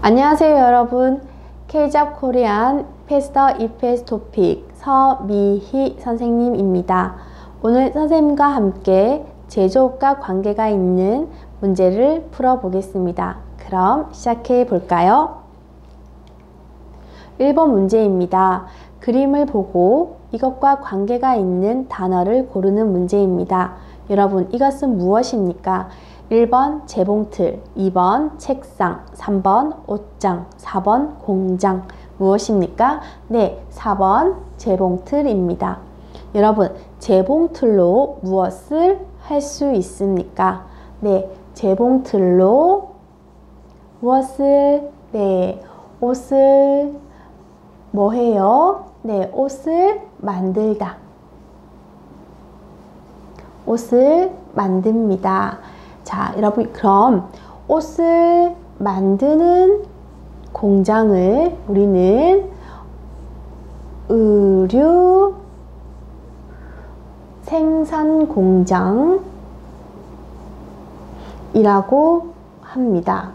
안녕하세요 여러분. K-잡 코리안 패스터 EPS 토픽 서미희 선생님입니다. 오늘 선생님과 함께 제조업과 관계가 있는 문제를 풀어보겠습니다. 그럼 시작해 볼까요? 1번 문제입니다. 그림을 보고 이것과 관계가 있는 단어를 고르는 문제입니다. 여러분, 이것은 무엇입니까? 1번 재봉틀, 2번 책상, 3번 옷장, 4번 공장. 무엇입니까? 네, 4번 재봉틀입니다. 여러분, 재봉틀로 무엇을 할 수 있습니까? 네, 재봉틀로 무엇을? 네, 옷을 뭐 해요? 네, 옷을 만들다. 옷을 만듭니다. 자, 여러분, 그럼 옷을 만드는 공장을 우리는 의류 생산 공장이라고 합니다.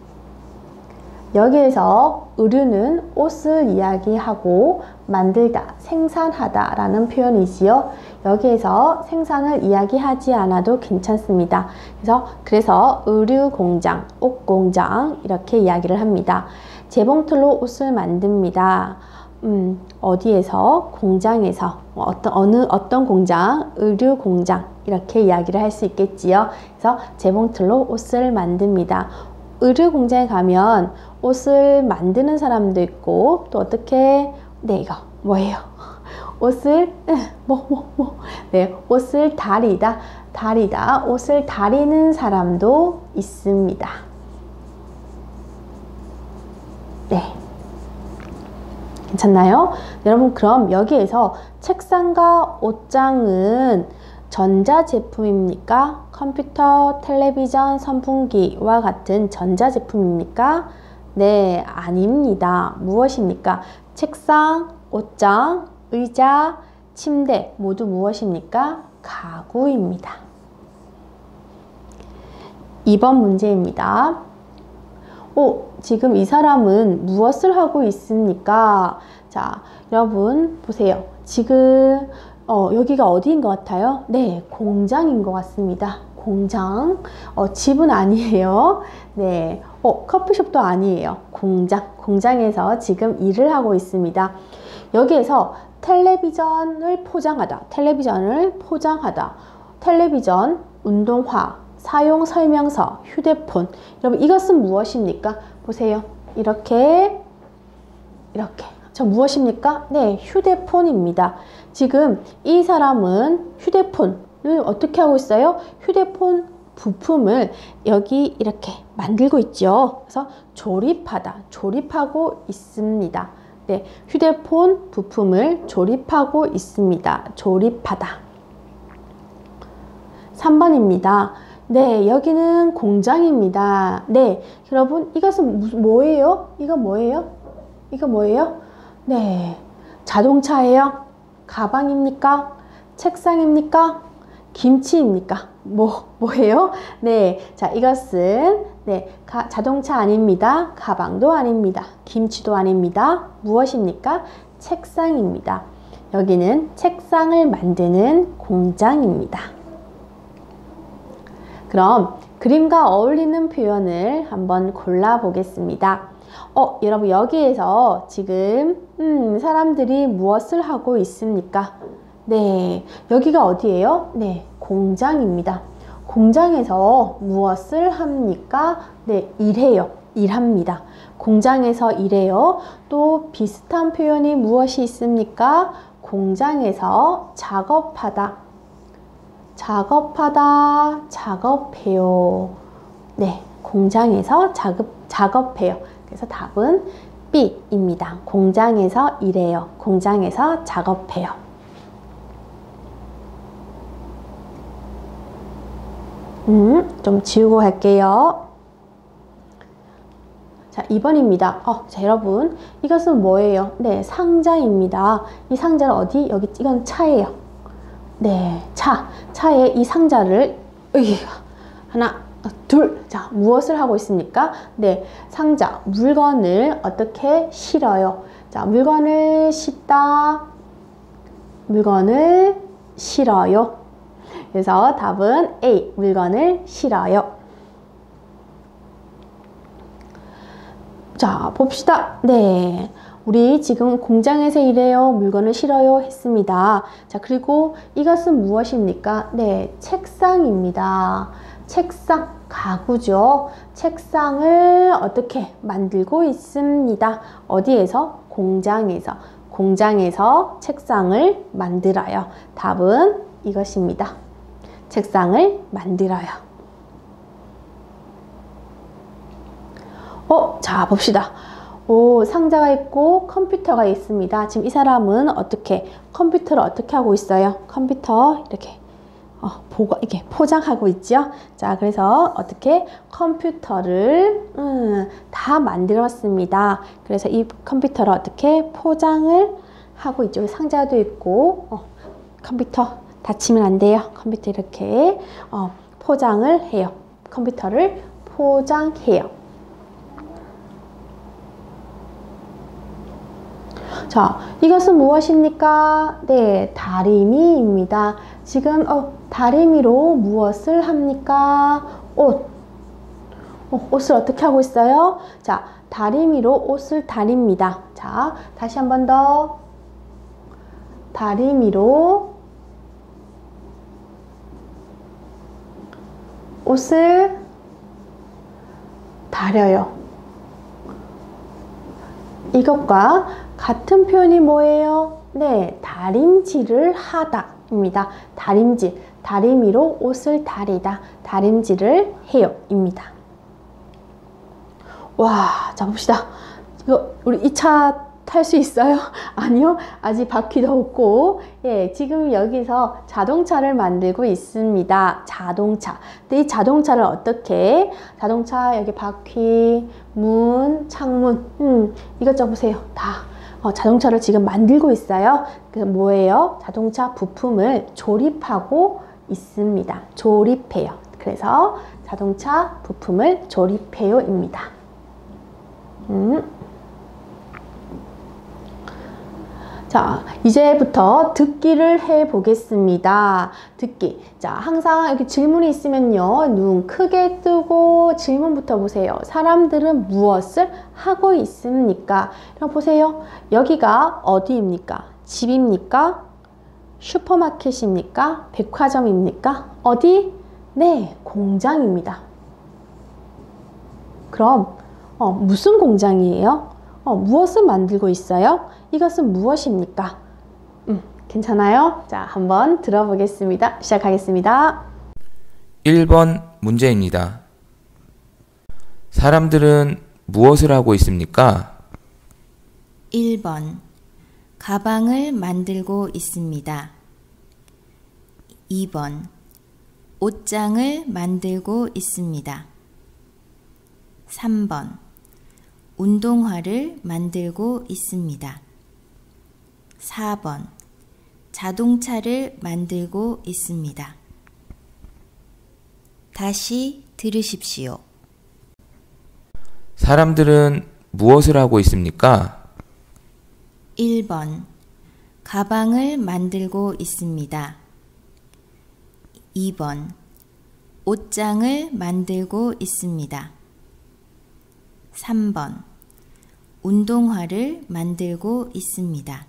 여기에서 의류는 옷을 이야기하고 만들다, 생산하다 라는 표현이지요. 여기에서 생산을 이야기하지 않아도 괜찮습니다. 그래서 의류 공장, 옷 공장 이렇게 이야기를 합니다. 재봉틀로 옷을 만듭니다. 어디에서? 공장에서. 어떤 공장? 의류 공장 이렇게 이야기를 할 수 있겠지요. 그래서 재봉틀로 옷을 만듭니다. 의류 공장에 가면 옷을 만드는 사람도 있고 또 어떻게 네, 이거 뭐예요? 옷을 네, 옷을 다리다. 옷을 다리는 사람도 있습니다. 네. 괜찮나요? 여러분, 그럼 여기에서 책상과 옷장은 전자제품입니까? 컴퓨터, 텔레비전, 선풍기와 같은 전자제품입니까? 네, 아닙니다. 무엇입니까? 책상, 옷장, 의자, 침대 모두 무엇입니까? 가구입니다. 2번 문제입니다. 지금 이 사람은 무엇을 하고 있습니까? 자, 여러분 보세요. 지금 여기가 어디인 것 같아요? 네, 공장인 것 같습니다. 공장. 집은 아니에요. 네, 커피숍도 아니에요. 공장에서 지금 일을 하고 있습니다. 여기에서 텔레비전을 포장하다, 텔레비전, 운동화, 사용 설명서, 휴대폰. 여러분, 이것은 무엇입니까? 보세요. 이렇게. 저 무엇입니까? 네, 휴대폰입니다. 지금 이 사람은 휴대폰을 어떻게 하고 있어요? 휴대폰 부품을 여기 이렇게 만들고 있죠. 그래서 조립하고 있습니다. 네, 휴대폰 부품을 조립하고 있습니다. 조립하다. 3번입니다. 네, 여기는 공장입니다. 네, 여러분, 이것은 뭐예요? 이거 뭐예요? 네, 자동차예요? 가방입니까? 책상입니까? 김치입니까? 뭐예요? 네, 자, 이것은 네, 자동차 아닙니다. 가방도 아닙니다. 김치도 아닙니다. 무엇입니까? 책상입니다. 여기는 책상을 만드는 공장입니다. 그럼 그림과 어울리는 표현을 한번 골라 보겠습니다. 여러분, 여기에서 지금 사람들이 무엇을 하고 있습니까? 네, 여기가 어디예요? 네, 공장입니다. 공장에서 무엇을 합니까? 네, 일합니다. 공장에서 일해요. 또 비슷한 표현이 무엇이 있습니까? 공장에서 작업해요. 네, 공장에서 작업해요. 그래서 답은 B입니다. 공장에서 일해요. 공장에서 작업해요. 좀 지우고 갈게요. 자, 2번입니다. 자, 여러분, 이것은 뭐예요? 네, 상자입니다. 이 상자는 어디? 여기, 이건 차예요. 네, 차에 이 상자를 하나, 둘. 자, 무엇을 하고 있습니까? 네, 상자, 물건을 어떻게 실어요? 자, 물건을 싣다, 물건을 실어요. 그래서 답은 A, 물건을 실어요. 자, 봅시다. 네, 우리 지금 공장에서 일해요, 물건을 실어요 했습니다. 자, 그리고 이것은 무엇입니까? 네, 책상입니다. 책상, 가구죠. 책상을 어떻게 만들고 있습니다. 어디에서? 공장에서. 공장에서 책상을 만들어요. 답은 이것입니다. 책상을 만들어요. 자, 봅시다. 상자가 있고 컴퓨터가 있습니다. 지금 이 사람은 어떻게 컴퓨터를 어떻게 하고 있어요? 컴퓨터 이렇게 이렇게 포장하고 있죠. 자, 그래서 어떻게 컴퓨터를 다 만들었습니다. 그래서 이 컴퓨터를 어떻게 포장을 하고 있죠. 상자도 있고 컴퓨터 다치면 안 돼요. 컴퓨터 이렇게 포장을 해요. 컴퓨터를 포장해요. 자, 이것은 무엇입니까? 네, 다리미입니다. 지금 다리미로 무엇을 합니까? 옷을 어떻게 하고 있어요? 자, 다리미로 옷을 다립니다. 자, 다시 한 번 더. 다리미로 옷을 다려요. 이것과 같은 표현이 뭐예요? 네, 다림질을 하다 입니다. 다림질, 다리미로 옷을 다리다, 다림질을 해요 입니다. 와, 자 봅시다. 이거 우리 이 차 탈 수 있어요? 아니요, 아직 바퀴도 없고. 예, 지금 여기서 자동차를 만들고 있습니다. 자동차. 근데 이 자동차를 어떻게? 자동차 여기 바퀴, 문, 창문, 이것저것 보세요. 다 자동차를 지금 만들고 있어요. 그래서 뭐예요? 자동차 부품을 조립하고 있습니다. 조립해요. 그래서 자동차 부품을 조립해요 입니다. 자, 이제부터 듣기를 해 보겠습니다. 듣기. 자, 항상 이렇게 질문이 있으면요, 눈 크게 뜨고 질문부터 보세요. 사람들은 무엇을 하고 있습니까? 그럼 보세요. 여기가 어디입니까? 집입니까? 슈퍼마켓입니까? 백화점입니까? 어디? 네, 공장입니다. 그럼 무슨 공장이에요? 무엇을 만들고 있어요? 이것은 무엇입니까? 괜찮아요? 자, 한번 들어보겠습니다. 시작하겠습니다. 1번 문제입니다. 사람들은 무엇을 하고 있습니까? 1번 가방을 만들고 있습니다. 2번 옷장을 만들고 있습니다. 3번 운동화를 만들고 있습니다. 4번 자동차를 만들고 있습니다. 다시 들으십시오. 사람들은 무엇을 하고 있습니까? 1번 가방을 만들고 있습니다. 2번 옷장을 만들고 있습니다. 3번 운동화를 만들고 있습니다.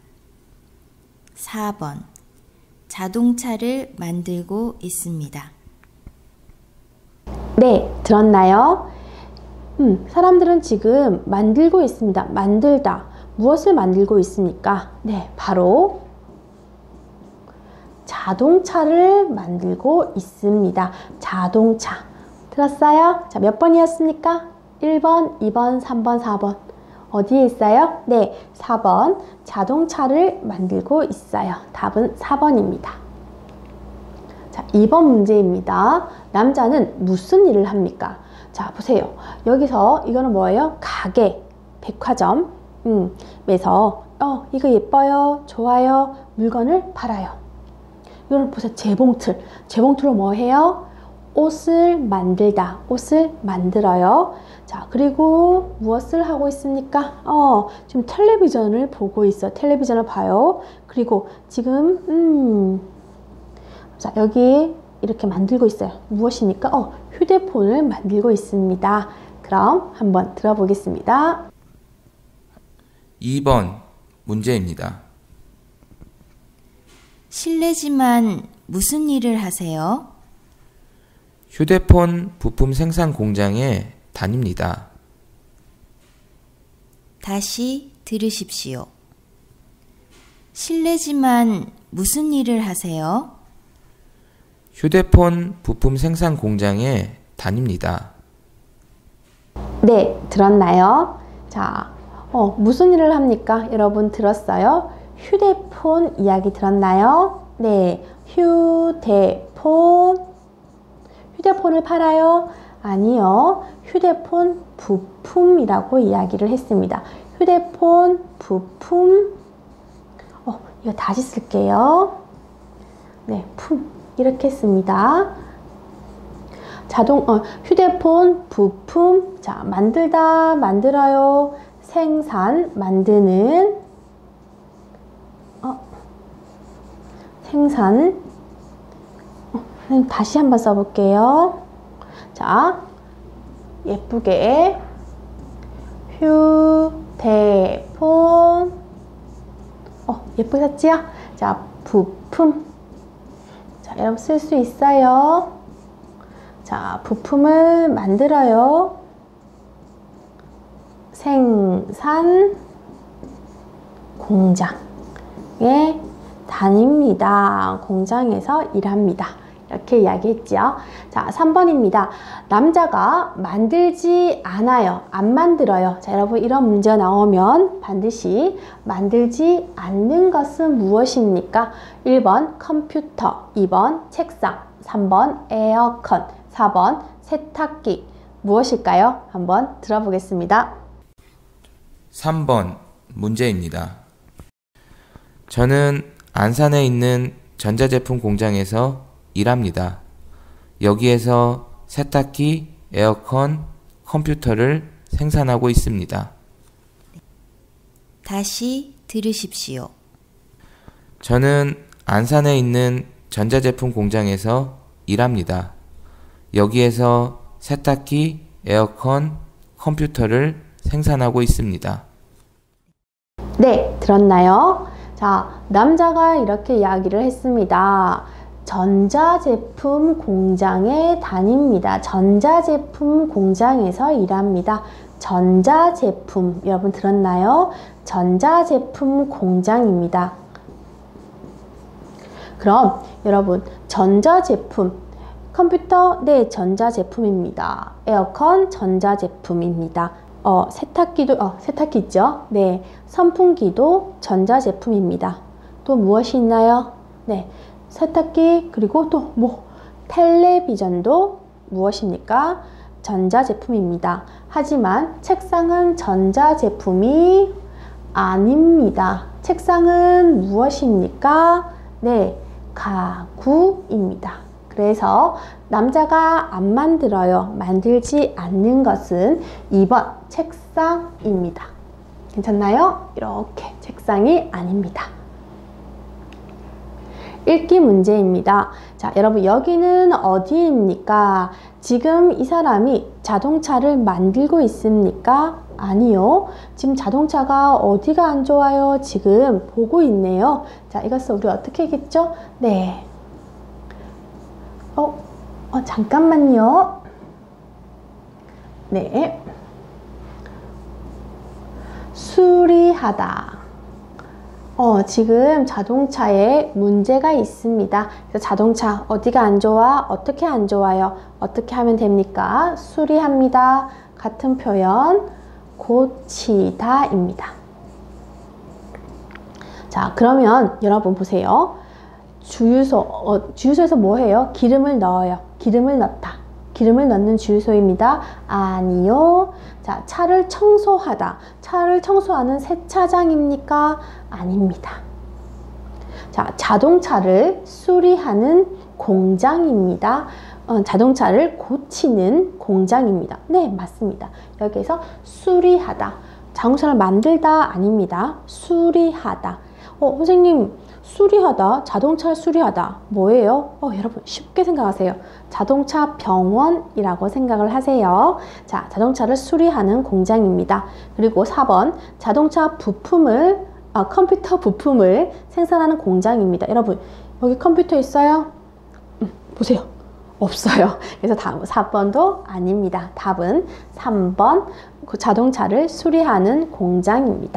4번 자동차를 만들고 있습니다. 네, 들었나요? 사람들은 지금 만들고 있습니다. 만들다. 무엇을 만들고 있습니까? 네, 바로 자동차를 만들고 있습니다. 자동차. 들었어요? 자, 몇 번이었습니까? 1번, 2번, 3번, 4번. 어디에 있어요? 네, 4번. 자동차를 만들고 있어요. 답은 4번입니다. 자, 2번 문제입니다. 남자는 무슨 일을 합니까? 자, 보세요. 여기서 이거는 뭐예요? 가게, 백화점. 에서 이거 예뻐요, 좋아요, 물건을 팔아요. 이거는 보세요. 재봉틀. 재봉틀로 뭐 해요? 옷을 만들다, 옷을 만들어요. 자, 그리고 무엇을 하고 있습니까? 지금 텔레비전을 보고 있어. 텔레비전을 봐요. 그리고 지금 자, 여기 이렇게 만들고 있어요. 무엇입니까? 휴대폰을 만들고 있습니다. 그럼 한번 들어보겠습니다. 2번 문제입니다. 실례지만 무슨 일을 하세요? 휴대폰 부품 생산 공장에 다닙니다. 다시 들으십시오. 실례지만 무슨 일을 하세요? 휴대폰 부품 생산 공장에 다닙니다. 네, 들었나요? 자, 무슨 일을 합니까? 여러분 들었어요? 휴대폰 이야기 들었나요? 네, 휴대폰을 팔아요? 아니요, 휴대폰 부품이라고 이야기를 했습니다. 휴대폰 부품, 이거 다시 쓸게요. 네, 이렇게 했습니다. 휴대폰 부품, 자, 만들다, 만들어요. 생산, 만드는, 생산. 다시 한번 써볼게요. 자, 예쁘게 휴대폰, 예쁘게 썼지요? 자, 부품. 자, 여러분 쓸 수 있어요. 자, 부품을 만들어요. 생산 공장에 다닙니다. 공장에서 일합니다. 이렇게 이야기했죠. 자, 3번입니다. 남자가 만들지 않아요. 안 만들어요. 자, 여러분 이런 문제가 나오면 반드시 만들지 않는 것은 무엇입니까? 1번 컴퓨터, 2번 책상, 3번 에어컨, 4번 세탁기. 무엇일까요? 한번 들어보겠습니다. 3번 문제입니다. 저는 안산에 있는 전자제품 공장에서 일합니다. 여기에서 세탁기, 에어컨, 컴퓨터를 생산하고 있습니다. 다시 들으십시오. 저는 안산에 있는 전자제품 공장에서 일합니다. 여기에서 세탁기, 에어컨, 컴퓨터를 생산하고 있습니다. 네, 들었나요? 자, 남자가 이렇게 이야기를 했습니다. 전자제품 공장에 다닙니다. 전자제품 공장에서 일합니다. 전자제품, 여러분 들었나요? 전자제품 공장입니다. 그럼 여러분, 전자제품, 컴퓨터, 네, 전자제품입니다. 에어컨, 전자제품입니다. 세탁기도, 세탁기 있죠? 네, 선풍기도 전자제품입니다. 또 무엇이 있나요? 네, 세탁기, 그리고 또 텔레비전도 무엇입니까? 전자제품입니다. 하지만 책상은 전자제품이 아닙니다. 책상은 무엇입니까? 네, 가구입니다. 그래서 남자가 안 만들어요. 만들지 않는 것은 2번 책상입니다. 괜찮나요? 이렇게 책상이 아닙니다. 읽기 문제입니다. 자, 여러분 여기는 어디입니까? 지금 이 사람이 자동차를 만들고 있습니까? 아니요. 지금 자동차가 어디가 안 좋아요? 지금 보고 있네요. 자, 이것을 우리 어떻게 하겠죠? 네. 잠깐만요. 네. 수리하다. 지금 자동차에 문제가 있습니다. 그래서 자동차 어디가 안 좋아? 어떻게 안 좋아요? 어떻게 하면 됩니까? 수리합니다. 같은 표현 고치다입니다. 자, 그러면 여러분 보세요. 주유소에서 뭐 해요? 기름을 넣어요. 기름을 넣다. 기름을 넣는 주유소입니다. 아니요. 자, 차를 청소하다. 차를 청소하는 세차장입니까? 아닙니다. 자, 자동차를 수리하는 공장입니다. 자동차를 고치는 공장입니다. 네, 맞습니다. 여기에서 수리하다. 자동차를 만들다 아닙니다. 수리하다. 선생님, 수리하다, 자동차를 수리하다. 뭐예요? 여러분 쉽게 생각하세요. 자동차 병원이라고 생각을 하세요. 자, 자동차를 수리하는 공장입니다. 그리고 4번, 자동차 부품을, 컴퓨터 부품을 생산하는 공장입니다. 여러분, 여기 컴퓨터 있어요? 보세요. 없어요. 그래서 다음 4번도 아닙니다. 답은 3번, 그 자동차를 수리하는 공장입니다.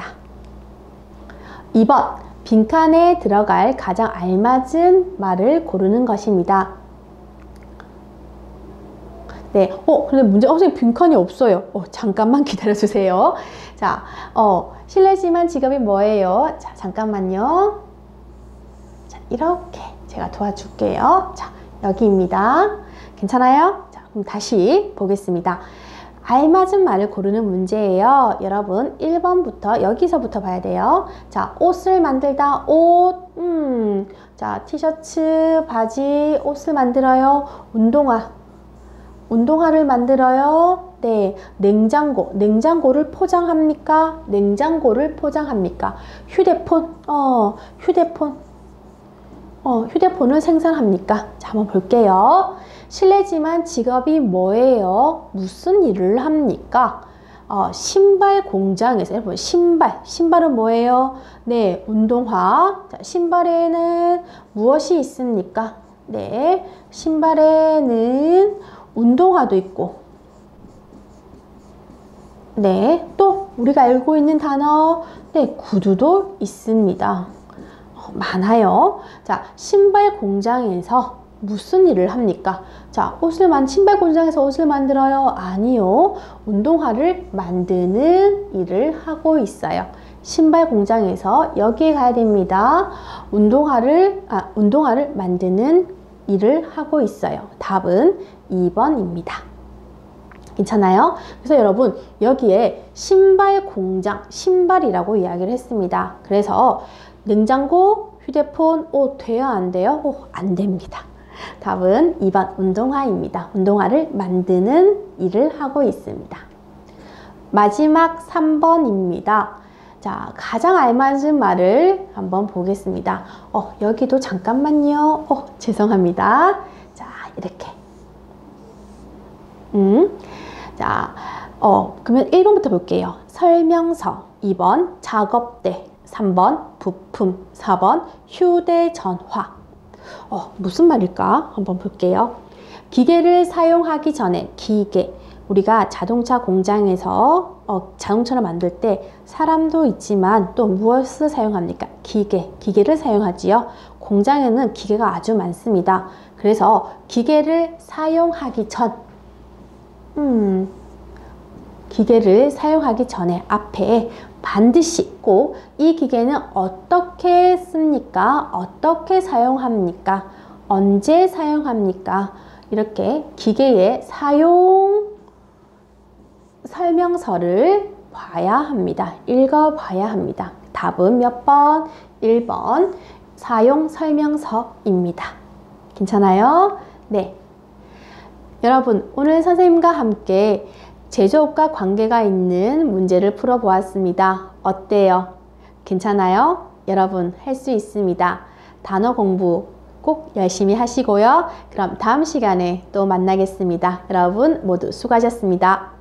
2번, 빈칸에 들어갈 가장 알맞은 말을 고르는 것입니다. 네, 근데 문제, 선생님 빈칸이 없어요. 잠깐만 기다려주세요. 자, 실례지만 직업이 뭐예요? 자, 잠깐만요. 자, 이렇게 제가 도와줄게요. 자, 여기입니다. 괜찮아요? 자, 그럼 다시 보겠습니다. 알맞은 말을 고르는 문제예요. 여러분 1번부터 여기서부터 봐야 돼요. 자, 옷을 만들다. 옷, 자, 티셔츠, 바지, 옷을 만들어요. 운동화를 만들어요. 네, 냉장고를 포장합니까? 냉장고를 포장합니까? 휴대폰을 생산합니까? 자, 한번 볼게요. 실례지만 직업이 뭐예요? 무슨 일을 합니까? 신발 공장에서, 여러분, 신발은 뭐예요? 네, 운동화. 자, 신발에는 무엇이 있습니까? 네, 신발에는 운동화도 있고, 네, 또 우리가 알고 있는 단어, 네, 구두도 있습니다. 많아요. 자, 신발 공장에서 무슨 일을 합니까? 자, 신발 공장에서 옷을 만들어요? 아니요. 운동화를 만드는 일을 하고 있어요. 신발 공장에서 여기에 가야 됩니다. 운동화를 만드는 일을 하고 있어요. 답은 2번입니다. 괜찮아요? 그래서 여러분, 여기에 신발 공장, 신발이라고 이야기를 했습니다. 그래서 냉장고, 휴대폰, 옷 돼요? 안 돼요? 안 됩니다. 답은 2번 운동화입니다. 운동화를 만드는 일을 하고 있습니다. 마지막 3번입니다. 자, 가장 알맞은 말을 한번 보겠습니다. 여기도 잠깐만요. 죄송합니다. 자, 이렇게. 자, 그러면 1번부터 볼게요. 설명서, 2번 작업대, 3번 부품, 4번 휴대전화. 무슨 말일까? 한번 볼게요. 기계를 사용하기 전에, 우리가 자동차 공장에서 자동차를 만들 때 사람도 있지만 또 무엇을 사용합니까? 기계를 사용하지요. 공장에는 기계가 아주 많습니다. 그래서 기계를 사용하기 전에 앞에 반드시 꼭 이 기계는 어떻게 씁니까? 어떻게 사용합니까? 언제 사용합니까? 이렇게 기계의 사용 설명서를 봐야 합니다. 읽어봐야 합니다. 답은 몇 번? 1번 사용 설명서입니다. 괜찮아요? 네. 여러분, 오늘 선생님과 함께 제조업과 관계가 있는 문제를 풀어보았습니다. 어때요? 괜찮아요? 여러분, 할 수 있습니다. 단어 공부 꼭 열심히 하시고요. 그럼 다음 시간에 또 만나겠습니다. 여러분 모두 수고하셨습니다.